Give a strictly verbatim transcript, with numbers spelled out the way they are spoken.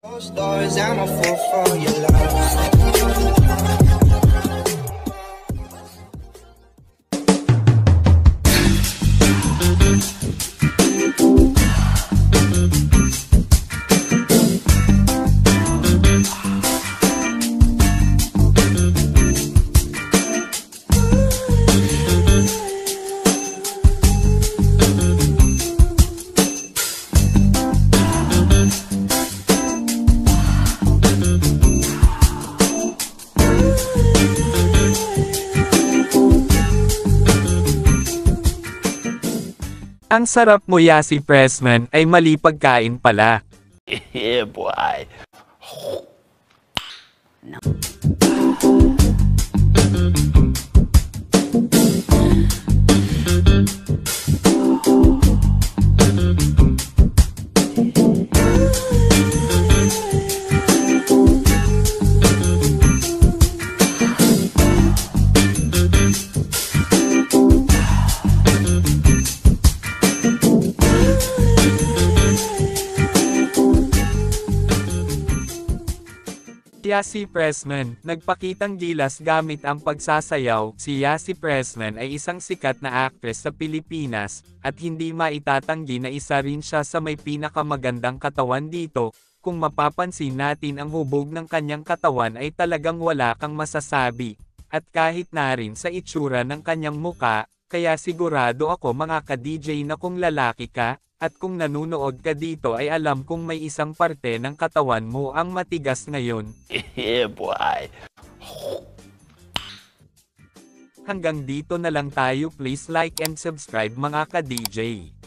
Those doors, I'm a fool for your love. Ang sarap mo, Yasi Pressman, ay mali pagkain pala. Yeah, boy. Yasi Pressman, nagpakitang gilas gamit ang pagsasayaw. Si Yasi Pressman ay isang sikat na actress sa Pilipinas, at hindi maitatanggi na isa rin siya sa may pinakamagandang katawan dito. Kung mapapansin natin ang hubog ng kanyang katawan ay talagang wala kang masasabi. At kahit na rin sa itsura ng kanyang muka, kaya sigurado ako mga ka-D J na kung lalaki ka, at kung nanunood ka dito ay alam kong may isang parte ng katawan mo ang matigas ngayon. Yeah, boy. Hanggang dito na lang tayo, please like and subscribe mga ka-D J.